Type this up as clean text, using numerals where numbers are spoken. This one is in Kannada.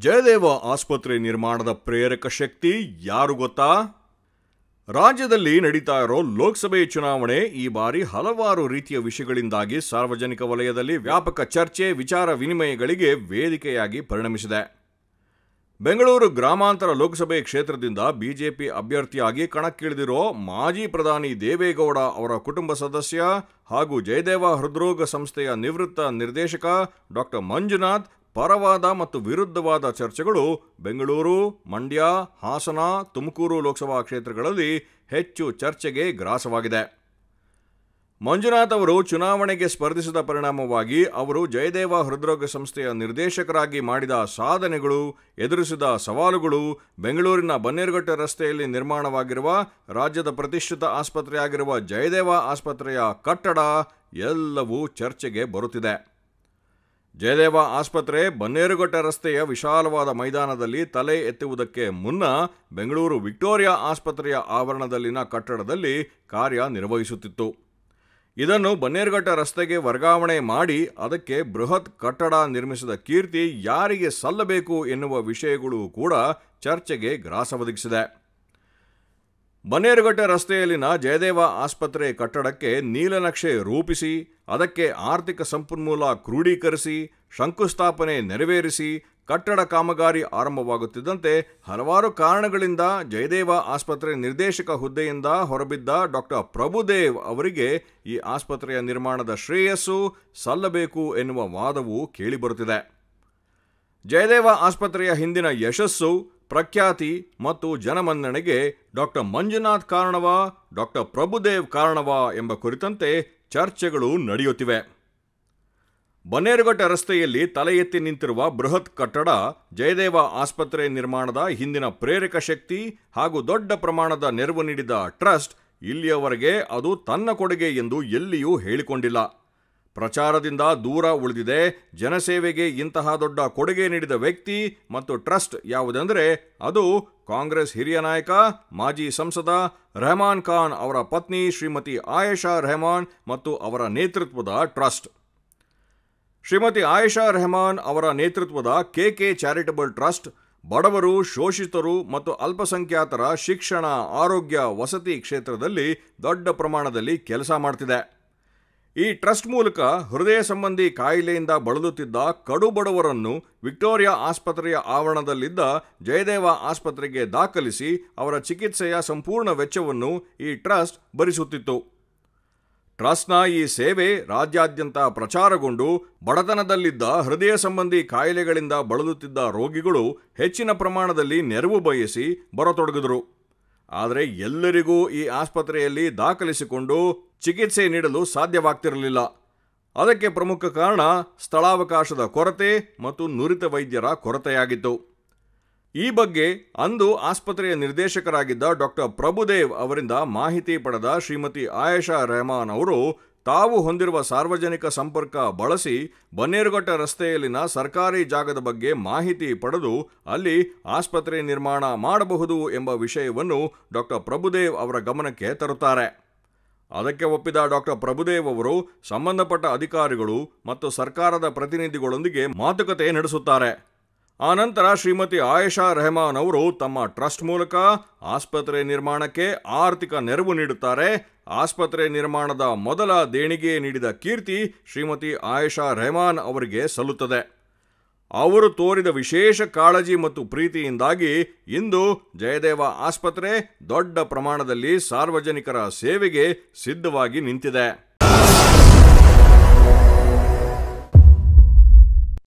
ಜಯದೇವ ಆಸ್ಪತ್ರೆ ನಿರ್ಮಾಣದ ಪ್ರೇರಕ ಶಕ್ತಿ ಯಾರು ಗೊತ್ತಾ? ರಾಜ್ಯದಲ್ಲಿ ನಡೀತಾ ಇರೋ ಲೋಕಸಭೆ ಚುನಾವಣೆ ಈ ಬಾರಿ ಹಲವಾರು ರೀತಿಯ ವಿಷಯಗಳಿಂದಾಗಿ ಸಾರ್ವಜನಿಕ ವಲಯದಲ್ಲಿ ವ್ಯಾಪಕ ಚರ್ಚೆ, ವಿಚಾರ ವಿನಿಮಯಗಳಿಗೆ ವೇದಿಕೆಯಾಗಿ ಪರಿಣಮಿಸಿದೆ. ಬೆಂಗಳೂರು ಗ್ರಾಮಾಂತರ ಲೋಕಸಭೆ ಕ್ಷೇತ್ರದಿಂದ ಬಿಜೆಪಿ ಅಭ್ಯರ್ಥಿಯಾಗಿ ಕಣಕ್ಕಿಳಿದಿರೋ ಮಾಜಿ ಪ್ರಧಾನಿ ದೇವೇಗೌಡ ಅವರ ಕುಟುಂಬ ಸದಸ್ಯ ಹಾಗೂ ಜಯದೇವ ಹೃದ್ರೋಗ ಸಂಸ್ಥೆಯ ನಿವೃತ್ತ ನಿರ್ದೇಶಕ ಡಾಕ್ಟರ್ ಮಂಜುನಾಥ್ ಪರವಾದ ಮತ್ತು ವಿರುದ್ಧವಾದ ಚರ್ಚೆಗಳು ಬೆಂಗಳೂರು, ಮಂಡ್ಯ, ಹಾಸನ, ತುಮಕೂರು ಲೋಕಸಭಾ ಕ್ಷೇತ್ರಗಳಲ್ಲಿ ಹೆಚ್ಚು ಚರ್ಚೆಗೆ ಗ್ರಾಸವಾಗಿದೆ. ಮಂಜುನಾಥ್ ಅವರು ಚುನಾವಣೆಗೆ ಸ್ಪರ್ಧಿಸಿದ ಪರಿಣಾಮವಾಗಿ ಅವರು ಜಯದೇವ ಹೃದ್ರೋಗ ಸಂಸ್ಥೆಯ ನಿರ್ದೇಶಕರಾಗಿ ಮಾಡಿದ ಸಾಧನೆಗಳು, ಎದುರಿಸಿದ ಸವಾಲುಗಳು, ಬೆಂಗಳೂರಿನ ಬನ್ನೇರುಘಟ್ಟ ರಸ್ತೆಯಲ್ಲಿ ನಿರ್ಮಾಣವಾಗಿರುವ ರಾಜ್ಯದ ಪ್ರತಿಷ್ಠಿತ ಆಸ್ಪತ್ರೆಯಾಗಿರುವ ಜಯದೇವ ಆಸ್ಪತ್ರೆಯ ಕಟ್ಟಡ ಎಲ್ಲವೂ ಚರ್ಚೆಗೆ ಬರುತ್ತಿದೆ. ಜಯದೇವ ಆಸ್ಪತ್ರೆ ಬನ್ನೇರುಘಟ್ಟ ರಸ್ತೆಯ ವಿಶಾಲವಾದ ಮೈದಾನದಲ್ಲಿ ತಲೆ ಎತ್ತುವುದಕ್ಕೆ ಮುನ್ನ ಬೆಂಗಳೂರು ವಿಕ್ಟೋರಿಯಾ ಆಸ್ಪತ್ರೆಯ ಆವರಣದಲ್ಲಿನ ಕಟ್ಟಡದಲ್ಲಿ ಕಾರ್ಯನಿರ್ವಹಿಸುತ್ತಿತ್ತು. ಇದನ್ನು ಬನ್ನೇರುಘಟ್ಟ ರಸ್ತೆಗೆ ವರ್ಗಾವಣೆ ಮಾಡಿ ಅದಕ್ಕೆ ಬೃಹತ್ ಕಟ್ಟಡ ನಿರ್ಮಿಸಿದ ಕೀರ್ತಿ ಯಾರಿಗೆ ಸಲ್ಲಬೇಕು ಎನ್ನುವ ವಿಷಯಗಳು ಕೂಡ ಚರ್ಚೆಗೆ ಗ್ರಾಸ ಒದಗಿಸಿದೆ. ಬನ್ನೇರುಘಟ್ಟ ರಸ್ತೆಯಲ್ಲಿನ ಜಯದೇವ ಆಸ್ಪತ್ರೆ ಕಟ್ಟಡಕ್ಕೆ ನೀಲನಕ್ಷೆ ರೂಪಿಸಿ, ಅದಕ್ಕೆ ಆರ್ಥಿಕ ಸಂಪನ್ಮೂಲ ಕ್ರೋಢೀಕರಿಸಿ, ಶಂಕುಸ್ಥಾಪನೆ ನೆರವೇರಿಸಿ ಕಟ್ಟಡ ಕಾಮಗಾರಿ ಆರಂಭವಾಗುತ್ತಿದ್ದಂತೆ ಹಲವಾರು ಕಾರಣಗಳಿಂದ ಜಯದೇವ ಆಸ್ಪತ್ರೆ ನಿರ್ದೇಶಕ ಹುದ್ದೆಯಿಂದ ಹೊರಬಿದ್ದ ಡಾಕ್ಟರ್ ಪ್ರಭುದೇವ್ ಅವರಿಗೆ ಈ ಆಸ್ಪತ್ರೆಯ ನಿರ್ಮಾಣದ ಶ್ರೇಯಸ್ಸು ಸಲ್ಲಬೇಕು ಎನ್ನುವ ವಾದವು ಕೇಳಿಬರುತ್ತಿದೆ. ಜಯದೇವ ಆಸ್ಪತ್ರೆಯ ಹಿಂದಿನ ಯಶಸ್ಸು, ಪ್ರಖ್ಯಾತಿ ಮತ್ತು ಜನಮನ್ನಣೆಗೆ ಡಾಕ್ಟರ್ ಮಂಜುನಾಥ್ ಕಾರಣವಾ, ಡಾಕ್ಟರ್ ಪ್ರಭುದೇವ್ ಕಾರಣವಾ ಎಂಬ ಕುರಿತಂತೆ ಚರ್ಚೆಗಳು ನಡೆಯುತ್ತಿವೆ. ಬನ್ನೇರುಘಟ್ಟ ರಸ್ತೆಯಲ್ಲಿ ತಲೆ ಎತ್ತಿ ನಿಂತಿರುವ ಬೃಹತ್ ಕಟ್ಟಡ ಜಯದೇವ ಆಸ್ಪತ್ರೆ ನಿರ್ಮಾಣದ ಹಿಂದಿನ ಪ್ರೇರಕ ಶಕ್ತಿ ಹಾಗೂ ದೊಡ್ಡ ಪ್ರಮಾಣದ ನೆರವು ನೀಡಿದ ಟ್ರಸ್ಟ್ ಇಲ್ಲಿಯವರೆಗೆ ಅದು ತನ್ನ ಕೊಡುಗೆ ಎಂದು ಎಲ್ಲಿಯೂ ಹೇಳಿಕೊಂಡಿಲ್ಲ. ಪ್ರಚಾರದಿಂದ ದೂರ ಉಳಿದಿದೆ. ಜನಸೇವೆಗೆ ಇಂತಹ ದೊಡ್ಡ ಕೊಡುಗೆ ನೀಡಿದ ವ್ಯಕ್ತಿ ಮತ್ತು ಟ್ರಸ್ಟ್ ಯಾವುದೆಂದರೆ ಅದು ಕಾಂಗ್ರೆಸ್ ಹಿರಿಯ ನಾಯಕ, ಮಾಜಿ ಸಂಸದ ರೆಹಮಾನ್ ಖಾನ್ ಅವರ ಪತ್ನಿ ಶ್ರೀಮತಿ ಆಯೇಷಾ ರೆಹಮಾನ್ ಮತ್ತು ಅವರ ನೇತೃತ್ವದ ಟ್ರಸ್ಟ್. ಶ್ರೀಮತಿ ಆಯೇಷಾ ರೆಹಮಾನ್ ಅವರ ನೇತೃತ್ವದ ಕೆಕೆ ಚಾರಿಟಬಲ್ ಟ್ರಸ್ಟ್ ಬಡವರು, ಶೋಷಿತರು ಮತ್ತು ಅಲ್ಪಸಂಖ್ಯಾತರ ಶಿಕ್ಷಣ, ಆರೋಗ್ಯ, ವಸತಿ ಕ್ಷೇತ್ರದಲ್ಲಿ ದೊಡ್ಡ ಪ್ರಮಾಣದಲ್ಲಿ ಕೆಲಸ ಮಾಡ್ತಿದೆ. ಈ ಟ್ರಸ್ಟ್ ಮೂಲಕ ಹೃದಯ ಸಂಬಂಧಿ ಕಾಯಿಲೆಯಿಂದ ಬಳಲುತ್ತಿದ್ದ ಕಡು ಬಡವರನ್ನು ವಿಕ್ಟೋರಿಯಾ ಆಸ್ಪತ್ರೆಯ ಆವರಣದಲ್ಲಿದ್ದ ಜಯದೇವ ಆಸ್ಪತ್ರೆಗೆ ದಾಖಲಿಸಿ ಅವರ ಚಿಕಿತ್ಸೆಯ ಸಂಪೂರ್ಣ ವೆಚ್ಚವನ್ನು ಈ ಟ್ರಸ್ಟ್ ಭರಿಸುತ್ತಿತ್ತು. ಟ್ರಸ್ಟ್ನ ಈ ಸೇವೆ ರಾಜ್ಯಾದ್ಯಂತ ಪ್ರಚಾರಗೊಂಡು ಬಡತನದಲ್ಲಿದ್ದ ಹೃದಯ ಸಂಬಂಧಿ ಕಾಯಿಲೆಗಳಿಂದ ಬಳಲುತ್ತಿದ್ದ ರೋಗಿಗಳು ಹೆಚ್ಚಿನ ಪ್ರಮಾಣದಲ್ಲಿ ನೆರವು ಬಯಸಿ ಬರತೊಡಗಿದರು. ಆದರೆ ಎಲ್ಲರಿಗೂ ಈ ಆಸ್ಪತ್ರೆಯಲ್ಲಿ ದಾಖಲಿಸಿಕೊಂಡು ಚಿಕಿತ್ಸೆ ನೀಡಲು ಸಾಧ್ಯವಾಗ್ತಿರಲಿಲ್ಲ. ಅದಕ್ಕೆ ಪ್ರಮುಖ ಕಾರಣ ಸ್ಥಳಾವಕಾಶದ ಕೊರತೆ ಮತ್ತು ನುರಿತ ವೈದ್ಯರ ಕೊರತೆಯಾಗಿತ್ತು. ಈ ಬಗ್ಗೆ ಅಂದು ಆಸ್ಪತ್ರೆಯ ನಿರ್ದೇಶಕರಾಗಿದ್ದ ಡಾಕ್ಟರ್ ಪ್ರಭುದೇವ್ ಅವರಿಂದ ಮಾಹಿತಿ ಪಡೆದ ಶ್ರೀಮತಿ ಆಯೇಷಾ ರೆಹಮಾನ್ ಅವರು ತಾವು ಹೊಂದಿರುವ ಸಾರ್ವಜನಿಕ ಸಂಪರ್ಕ ಬಳಸಿ ಬನ್ನೇರುಘಟ್ಟ ರಸ್ತೆಯಲ್ಲಿನ ಸರ್ಕಾರಿ ಜಾಗದ ಬಗ್ಗೆ ಮಾಹಿತಿ ಪಡೆದು ಅಲ್ಲಿ ಆಸ್ಪತ್ರೆ ನಿರ್ಮಾಣ ಮಾಡಬಹುದು ಎಂಬ ವಿಷಯವನ್ನು ಡಾಕ್ಟರ್ ಪ್ರಭುದೇವ್ ಅವರ ಗಮನಕ್ಕೆ ತರುತ್ತಾರೆ. ಅದಕ್ಕೆ ಒಪ್ಪಿದ ಡಾಕ್ಟರ್ ಪ್ರಭುದೇವ್ ಅವರು ಸಂಬಂಧಪಟ್ಟ ಅಧಿಕಾರಿಗಳು ಮತ್ತು ಸರ್ಕಾರದ ಪ್ರತಿನಿಧಿಗಳೊಂದಿಗೆ ಮಾತುಕತೆ ನಡೆಸುತ್ತಾರೆ. ಆನಂತರ ಶ್ರೀಮತಿ ಆಯೇಷಾ ರೆಹಮಾನ್ ಅವರು ತಮ್ಮ ಟ್ರಸ್ಟ್ ಮೂಲಕ ಆಸ್ಪತ್ರೆ ನಿರ್ಮಾಣಕ್ಕೆ ಆರ್ಥಿಕ ನೆರವು ನೀಡುತ್ತಾರೆ. ಆಸ್ಪತ್ರೆ ನಿರ್ಮಾಣದ ಮೊದಲ ದೇಣಿಗೆ ನೀಡಿದ ಕೀರ್ತಿ ಶ್ರೀಮತಿ ಆಯೇಷಾ ರೆಹಮಾನ್ ಅವರಿಗೆ ಸಲ್ಲುತ್ತದೆ. ಅವರು ತೋರಿದ ವಿಶೇಷ ಕಾಳಜಿ ಮತ್ತು ಪ್ರೀತಿಯಿಂದಾಗಿ ಇಂದು ಜಯದೇವ ಆಸ್ಪತ್ರೆ ದೊಡ್ಡ ಪ್ರಮಾಣದಲ್ಲಿ ಸಾರ್ವಜನಿಕರ ಸೇವೆಗೆ ಸಿದ್ಧವಾಗಿ ನಿಂತಿದೆ.